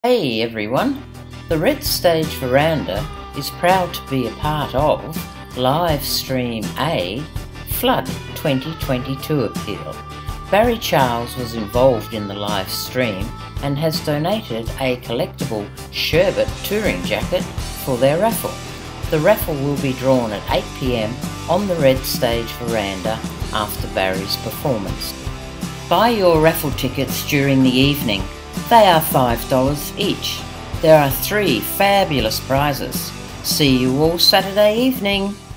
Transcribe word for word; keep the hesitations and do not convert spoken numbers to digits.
Hey everyone, the Red Stage Veranda is proud to be a part of Live Stream A Flood twenty twenty-two appeal. Barry Charles was involved in the live stream and has donated a collectible Sherbet touring jacket for their raffle. The raffle will be drawn at eight p m on the Red Stage Veranda after Barry's performance. Buy your raffle tickets during the evening. They are five dollars each. There are three fabulous prizes. See you all Saturday evening.